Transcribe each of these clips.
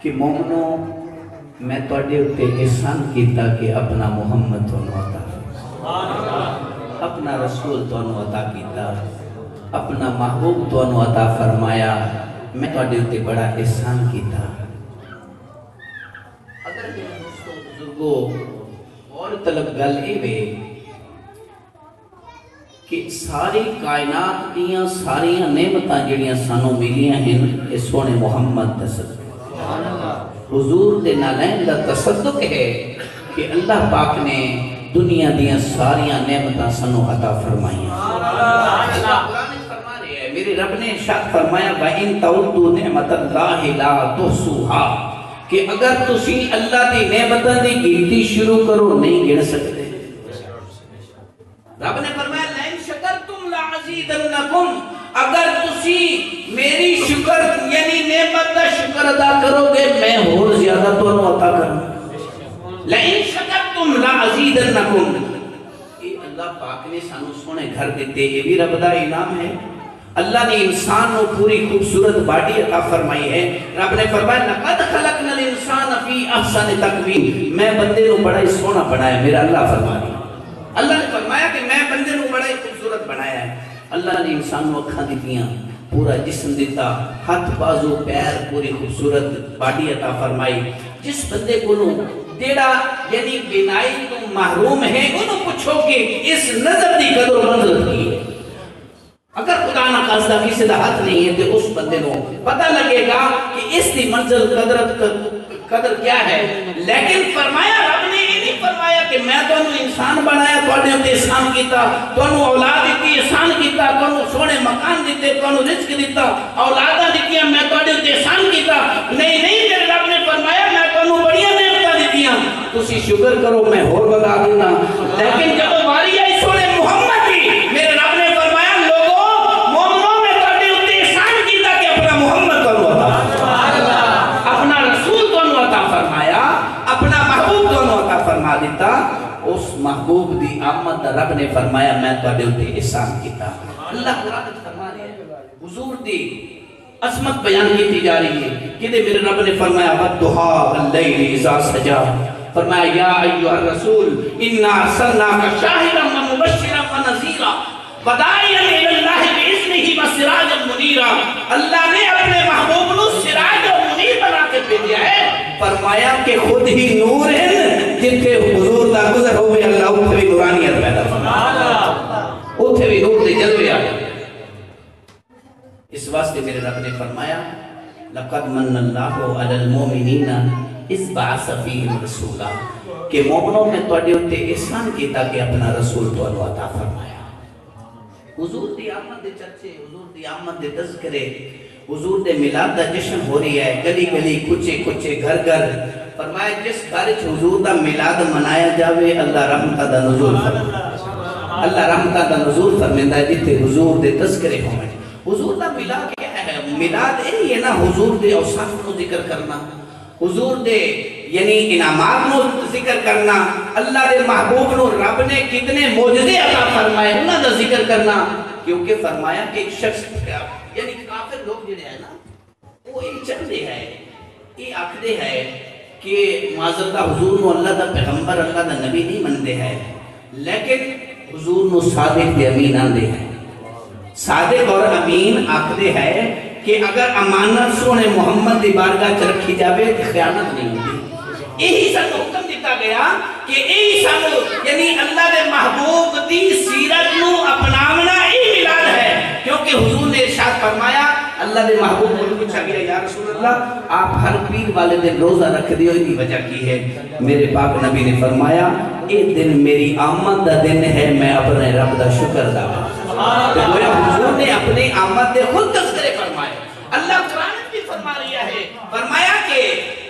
کہ مومنو میں توڑے اتے احسان کیتا کہ اپنا محمد تونوں عطا فرمایا، اپنا رسول تونوں عطا کیتا، اپنا محبوب تونوں عطا فرمایا، میں توڑے اتے بڑا احسان کیتا۔ اگر میرے دوستوں بزرگوں اور طلب گل اے کہ ساری کائنات دیاں ساریاں نعمتاں جڑیاں سانوں ملیاں ہیں اس سونے محمد تصدق حضور دے نالین دا تصدق ہے کہ اللہ پاک نے دنیا دیاں ساریاں نعمتاں سانوں عطا فرمائیاں۔ قرآن فرما رہے ہیں، میرے رب نے ارشاد فرمایا وَإِن تَعُدُّوا نِعْمَتَ اللَّهِ لَا تُحْصُوهَا کہ اگر تسی اللہ دی نعمتاں دی گنتی شروع کرو نہیں گن سکتے۔ رب نے فرمایا لَإِن شَكَرْتُمْ لَعَزِيدَنَّكُمْ اگر تسی میری شکر یعنی نعمت دا شکر ادا کرو گے میں اور زیادہ تو انہوں عطا کروں۔ لَإِن شَكَرْتُمْ لَعَزِيدَنَّكُمْ یہ اللہ پاک نے سانو سونے گھر دیتے یہ بھی رب دا انعام ہے۔ اللہ نے انسان کو پوری خوبصورت باڈی عطا فرمائی ہے۔ رب نے فرمایا لَقَدْ خَلَقْنَا الْإِنسَانَ فِي أَحْسَنِ تَقْوِيمٍ میں بندے کو بڑا ہی سونا بنایا، میرا اللہ فرما رہا ہے۔ اللہ نے فرمایا کہ میں بندے کو بڑا ہی خوبصورت بنایا ہے۔ اللہ نے انسان کو اکھاں دیتیاں، پورا جسم دیتا، ہاتھ بازو پیر پوری خوبصورت باڈی عطا فرمائی۔ جس بندے کو تیرا یعنی بینائی تو محروم ہے انہوں پوچھو کہ اس نظر دی قدر و منزل کی ہے۔ اگر خدا نہ خاصدہ کسی دا ہاتھ نہیں ہے تو اس بندے کو پتہ لگے گا کہ اس دی منزل قدر کیا ہے۔ لیکن فرمایا رب نے یہ نہیں فرمایا کہ میں تو انسان بنایا تو انہیں احسان کیتا، تو انہیں اولاد دیتی احسان کیتا، تو انہیں سونے مکان دیتے، تو انہیں رزق دیتا، اولادہ دیتیاں میں تو انہیں احسان کیتا۔ نہیں میرے رب نے فرمایا میں تو انہیں بڑیاں نعمتاں دیتیاں، تسی شکر کرو میں اور بتا دینا۔ لیکن جب واری آئی سونے محمد کی میرے رب نے فرمایا لوگوں مومنوں میں تو انہیں احسان کیتا کہ اپنا محمد تو انہیں عطا اپنا رسول تو انہیں عطا فرمایا، اپنا محبوب تو انہیں عطا فرما دیتا۔ اس محبوب دی آمد رب نے فرمایا میں تو انہیں احسان کیتا۔ اللہ قرآن فرما رہے ہیں حضور دی عظمت بیان کی جا رہی ہے کہ میرے رب نے فرمایا وَالضُّحَىٰ وَاللَّيْلِ إِذَا سَجَىٰ فرمایا یا ایوہ الرسول اِنَّا أَرْسَلْنَاكَ شَاهِدًا وَمُبَشِّرًا وَنَذِيرًا وَدَاعِيًا إِلَى اللَّهِ بِإِذْنِهِ وَسِرَاجًا مُنِيرًا اللہ نے اپنے محبوب کو سراج و منیر بنا کے بھیجا ہے۔ فرمایا کہ خود ہی نور ہے جن کے حضور دا گزر ہوئے اللہ اتھے بھی نورانیت پیدا فرمایا، اتھے بھی نور دے جلوے آئے۔ اس واسطے میرے رب نے فرمایا لَقَدْ مَنَّ اللَّهُ عَلَى الْمُؤْمِنِينَ اِذْ بَعَثَ فِيهِمْ رَسُولًا کہ مومنوں میں توڑے ہوتے احسان کیتا کہ اپنا رسول تو اللہ عطا فرمایا۔ حضور دی آمد دے چرچے، حضور دی آمد دے تذکرے، حضور دے میلاد دا جشن ہو رہی ہے، گلی گلی کچے کچے گھر گھر۔ فرمایا جس گھرچ حضور دا میلاد منایا جاوے اللہ رحمتہ دا نزول فرمائے، اللہ رحمتہ دا نزول فرمائے ہے جتے حضور دے تذکرے ہوئے۔ حضور دا میلاد کیا ہے؟ میلاد یہ نا حضور دے اوصاف کو ذکر کرنا، حضور دے یعنی انعامات نو ذکر کرنا، اللہ دے محبوب نو رب نے کتنے معجزے عطا فرمائے انہاں دا ذکر کرنا۔ کیونکہ فرمایا کہ ایک شخص یعنی کافر لوگ جڑے ہیں نا وہ ایک چندے ہیں، یہ آکھدے ہے کہ معذرتہ حضور نو اللہ دا پیغمبر اللہ دا نبی نہیں مندے ہیں، لیکن حضور نو صادق دے امین آندے ہیں۔ صادق اور امین آکھدے ہے کہ اگر امانت سونے محمد دی بارگاہ چ رکھی جاوے تو خیانت نہیں ہوتی۔ یہی سانو حکم دیتا گیا کہ یہی سانو یعنی اللہ دے محبوب دی سیرت نو اپناونا یہی میلاد ہے۔ کیونکہ حضور نے ارشاد فرمایا اللہ دے محبوب کو پوچھا گیا یا رسول اللہ آپ ہر پیر والے دن روزہ رکھ دیو اس کی وجہ کی ہے؟ میرے پاک نبی نے فرمایا یہ دن میری آمد دا دن ہے میں اپنے رب دا شکر دا گویا حضور نے اپنے آمد دے خود تذکرے فرمائے۔ اللہ قرآن بھی فرما رہا ہے، فرمایا کہ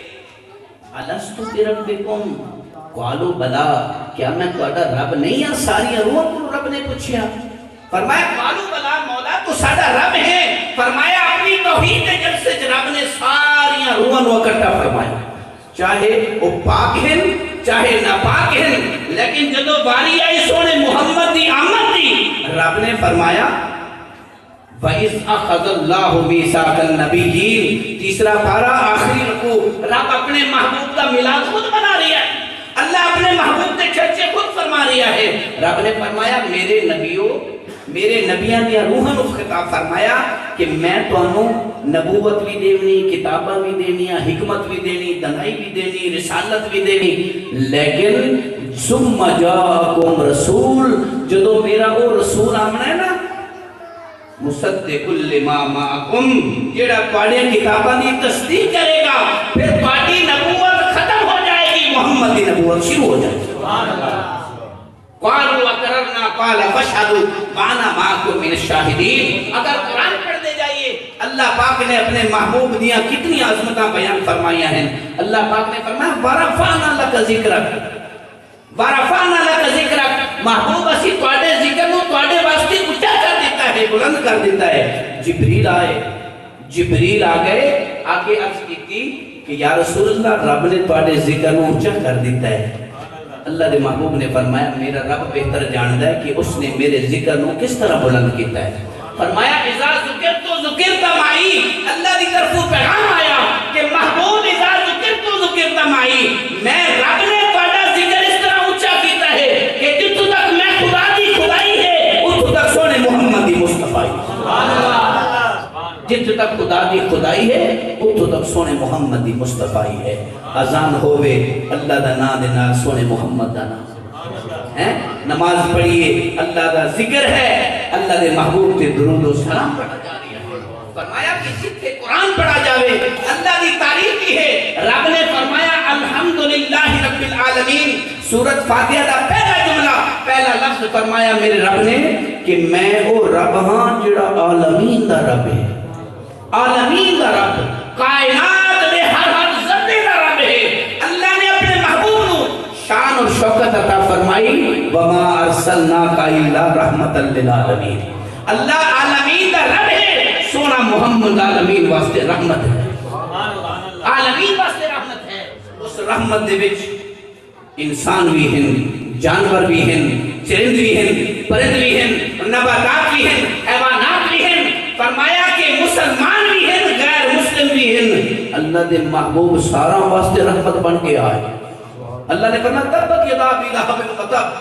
الستو بربکم قالوا بلا کیا میں تہاڈا رب نہیں ہاں؟ ساری روحاں کو رب نے پوچھا، فرمایا قالوا بلا مولا تو ساڈا رب ہے۔ فرمایا اپنی توحید کے جلسے رب نے ساری روحاں کو اکٹھا فرمایا، چاہے وہ پاک ہیں چاہے ناپاک ہیں، لیکن جدو باری آئی سونے محمد دی آمد دی رب نے فرمایا وَإِذْ أَخَذَ اللَّهُ مِيثَاقَ النَّبِيِّينَ، تیسرا پارہ آخری رکوع۔ رب اپنے محبوب کا میلاد خود بنا رہا ہے، اللہ اپنے محبوب کے چرچے خود فرما رہا ہے۔ رب نے فرمایا میرے نبیوں، میرے نبیان دیا روحاں نو خطاب فرمایا کہ میں تو انہوں نبوت بھی دینی، کتابہ بھی دینی، حکمت بھی دینی، دنائی بھی دینی، رسالت بھی دینی، لیکن ثم جاءکم رسول، جدو میرا وہ رسول آمنا ہے نا، مصدق لما معکم، جیڑا پاڑے کتابہ دی تصدیق کرے گا، پھر پاڑی نبوت ختم ہو جائے گی، محمدی نبوت شروع ہو جائے گی۔ قالوا اقررنا قال فاشهدوا وانا معكم من الشاہدین۔ اگر قرآن پڑھ دے جائیے، اللہ پاک نے اپنے محبوب دیا کتنی عظمتاں بیان فرمائیاں ہیں۔ اللہ پاک نے فرمایا ورفعنا لک ذکرک، ورفعنا لک ذکرک، محبوب اسی تواڈے ذکر نو تواڈے واسطے اونچا کر دیتا ہے، بلند کر دیتا ہے۔ جبریل آئے، جبریل آ گئے، آگے عرض کی کہ یا رسول اللہ رب نے تواڈے ذکر نو اونچا کر دیتا ہے۔ اللہ دے محبوب نے فرمایا میرا رب بہتر جاندا ہے کہ اس نے میرے ذکر نو کس طرح بلند کیتا ہے۔ فرمایا اذا ذکرت ذکرت معی، اللہ دی طرفوں پیغام آیا کہ محبوب اذا ذکرت ذکرت معی، میں رب نے تہاڈا ذکر اس طرح اونچا کیتا ہے کہ جتوں تک میں خدا دی خدائی ہے اتوں تک سونے محمد دی مصطفی۔ سبحان اللہ، جتوں تک خدا دی خدائی ہے اتوں تک سونے محمد دی مصطفی ہے۔ اذان ہوئے اللہ دا نام دے نال سونے محمد دا نام، نماز پڑھئے اللہ دا ذکر ہے، اللہ دے محبوب تے درود و سلام پڑھا جا رہی ہے۔ فرمایا کہ جتھے قرآن پڑھا جاوے اللہ دی تعریف کی ہے۔ رب نے فرمایا الحمدللہ رب العالمین، سورۃ فاتحہ دا پہلا جملہ، پہلا لفظ فرمایا میرے رب نے کہ میں او رب ہاں جڑا عالمین دا رب ہے، عالمین دا رب، کائنات دے ہر ذرے دا رب ہے۔ اللہ نے اپنے محبوب نو شان اور شوکت عطا فرمائی، وما ارسلناک الا رحمت للعالمین، اللہ عالمین دا رب ہے، سونا محمد عالمین واسطے رحمت ہے، عالمین واسطے رحمت ہے۔ اس رحمت دے وچ انسان بھی ہیں، جانور بھی ہیں، چرند بھی ہیں، پرند بھی ہیں، نباتات بھی ہیں، حیوانات بھی ہیں۔ فرمایا کہ مسلمان بھی ہیں، غیر مسلم بھی ہیں، اللہ دے محبوب سارا واسطے رحمت بن کے آئے۔ اللہ نے فرمایا تبت یدا ابی لہب وتب،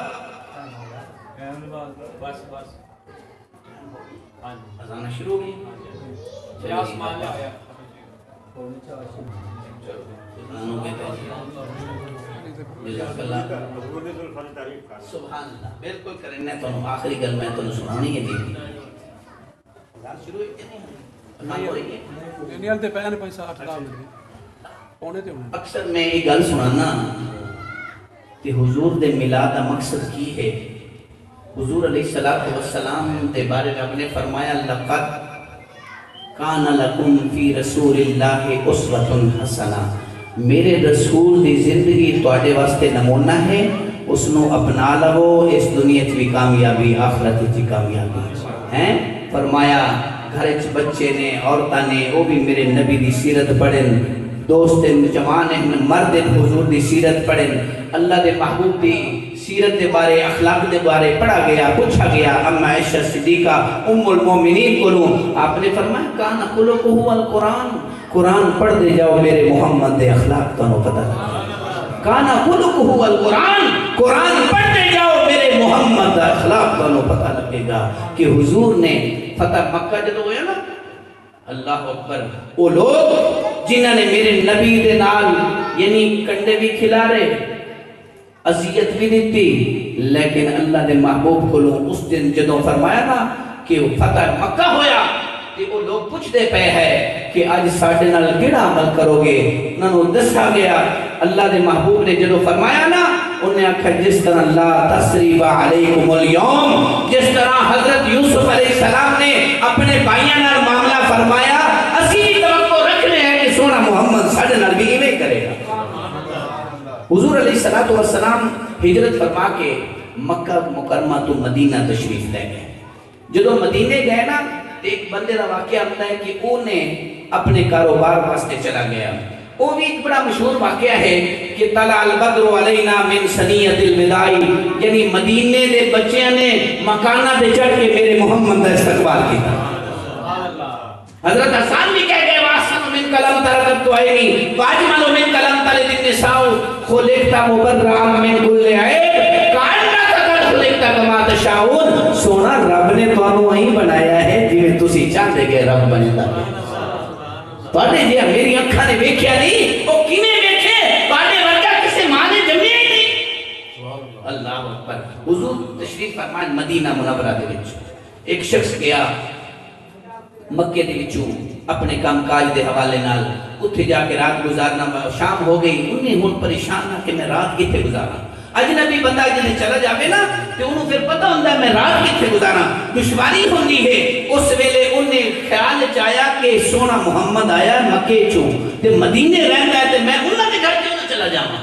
اذان شروع ہو گئی، سبحان اللہ، بالکل کرنے تو آخری گل میں تو سنانی ہے دی شروع اکثر میں یہ گل سنانا کہ حضور دے میلاد کا مقصد کی ہے۔ حضور علیہ السلام دے بارے رب نے فرمایا لقد کان لکم فی رسول اللہ اسوۃ حسنہ، میرے رسول دی زندگی تواڈے واسطے نمونہ ہے، اس نو اپنا لو، اس دنیا بھی کامیابی آخرت بھی کامیابی ہیں۔ فرمایا گھر بچے نے، عورتاں نے، وہ بھی میرے نبی دی سیرت پڑھن، دوست جوان ہیں، مرد حضور دی سیرت پڑھن، اللہ دے محبوب دی سیرت دے بارے، اخلاق دے بارے پڑھا گیا، پوچھا گیا۔ ام عائشہ صدیقہ ام المومنین کو آپ نے فرمایا کان خلقہ القرآن، قرآن پڑھ دے جاؤ میرے محمد دے اخلاق تو نو پتہ کان خلقہ القرآن، قرآن پڑھ دے جاؤ میرے محمد دا اخلاق تو نو پتہ لگے گا کہ حضور نے فتح مکہ جدو ہویا نا، اللہ اکبر، وہ لوگ جنہاں نے میرے نبی دے نال یعنی کنڈے بھی کھلا رہے، عذیت بھی دیتی، لیکن اللہ دے محبوب کو اس دن جدو فرمایا نا کہ فتح مکہ ہویا، کہ وہ لوگ پوچھ دے پہ ہے کہ آج ساڑھے نال کیڑا عمل کرو گے، انہوں دسا گیا۔ اللہ دے محبوب نے جدو فرمایا نا، انہیں آکھا جس طرح لا تسریب علیکم اليوم، جس طرح حضرت یوسف علیہ السلام نے اپنے بھائیاں نال معاملہ فرمایا، اسی توقع رکھنے ہیں کہ سونا محمد ساڑھے نال بھی ایویں کرے گا۔ حضور علیہ السلام ہجرت فرما کے مکہ مکرمہ تو مدینہ تشریف لے گئے۔ جدو مدینے گئے نا، ایک بندے کا واقعہ ہوتا ہے کہ انہیں اپنے کاروبار واسطے چلا گیا۔ وہ بھی ایک بڑا مشہور واقعہ ہے کہ طلع البدر علینا من ثنیۃ الوداع، یعنی مدینے دے بچیاں نے مکانہ دے چڑھ کے میرے محمد کا استقبال کیا۔ حضرت حسان بھی کہہ گئے واسن من کلم ترکت تو عینی واجمل من کلم تلد النساء خلقتا مبرعا من کل عیب کائنات قد خلقتا کما تشاؤون سونا رب نے تانوں ہی بنایا ہے جویں تسی چاہتے کہ رب بنے دا تواڈے جے میری اکھاں نے ویکھیا نہیں او کیویں ویکھے تواڈے ورگا کسے ماں نے جمیا ہی نہیں اللہ اکبر حضور تشریف فرمان مدینہ منورہ دے وچ ایک شخص گیا مکے دے وچوں اپنے کام کاج دے حوالے نال اتھے جا کے رات گزارنا شام ہو گئی انہیں ہن پریشان نہ کہ میں رات کتھے گزارا اجنبی بندہ جنہیں چلا جاوے نا کہ انہوں پھر پتہ ہوندہ ہے میں رات کتھے گزارا دشواری ہوندی ہے اس ویلے انہیں خیال چایا کہ سونا محمد آیا مکے چوں تے مدینے رہندا ہے تے میں انہاں دے گھر کیوں نہ چلا جاواں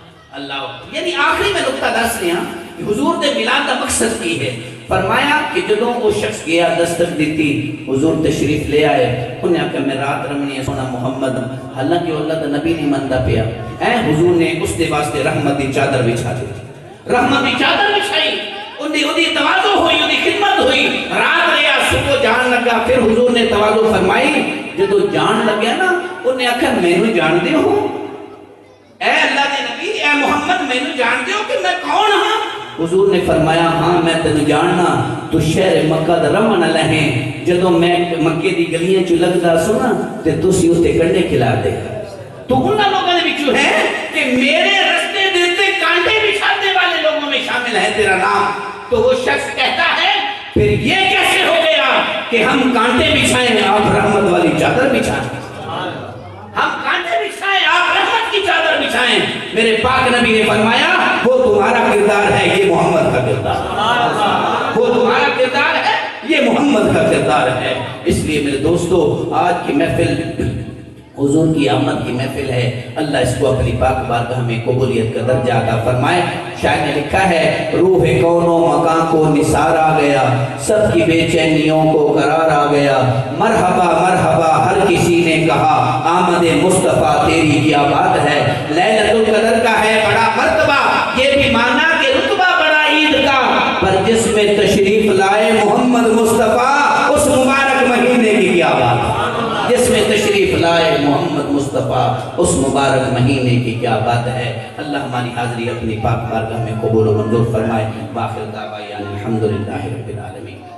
اللہ یعنی آخری میں نقطہ دس رہا کہ حضور دے میلاد دا مقصد کی ہے فرمایا کہ جدوں وہ شخص گیا دستک دیتی حضور تشریف لے آئے انہیں کہ میں رات رمنی ہے سونا محمد حالانکہ اللہ دا نبی نہیں مندہ پیا حضور نے اس دے واسطے رحمت دی چادر بچھا دی رحمت دی چادر بچھائی انہیں تواضع ہوئی انہیں خدمت ہوئی رات رہا صبح جان لگا پھر حضور نے تواضع فرمائی جدو جان لگیا نا انہیں آکھا میں نے جان دے ہوں اے اللہ دے نبی اے محمد میں نے جان دے ہو کہ میں کون ہاں حضور نے فرمایا ہاں میں تنہیں جاننا تو شہر مکہ دا رمن لہیں جدو میں مکے دی گلیاں چو لگتا سنا تے تو سی ہوتے کنڈے کھلا دے تو انہا لوگوں نے بچو ہے کہ میرے رستے دیتے کانٹے بچھاتے والے لوگوں میں شامل ہے تیرا نام تو وہ شخص کہتا ہے پھر یہ کیسے ہو گیا کہ ہم کانٹے بچھائیں آپ رحمت والی چادر بچھائیں ہم کانٹے بچھائیں آپ رحمت کی چادر بچھائیں میرے پاک نبی نے فرمایا وہ تمہارا کردار ہے یہ محمد کا کردار وہ تمہارا کردار ہے یہ محمد کا کردار ہے اس لیے میرے دوستو آج کی محفل حضور کی آمد کی محفل ہے اللہ اس کو اپنی پاک بارگاہ میں قبولیت کا درجہ عطا فرمائے شاعر نے لکھا ہے روح کون و مکان کو نثار آ گیا سب کی بے چینیوں کو قرار آ گیا مرحبا مرحبا ہر کسی نے کہا آمد مصطفیٰ تیری کیا بات ہے لیلۃ القدر کا ہے بڑا مرتبہ یہ بھی مانا کہ رتبہ بڑا عید کا پر جس میں تشریف لائے محمد مصطفیٰ اس مبارک مہینے کی کیا بات ہے جس میں تشریف لائے محمد مصطفیٰ اس مبارک مہینے کی کیا بات ہے اللہ ہماری حاضری اپنی پاک بارگاہ میں قبول و منظور فرمائے باخر دعوائیان الحمدللہ رب العالمین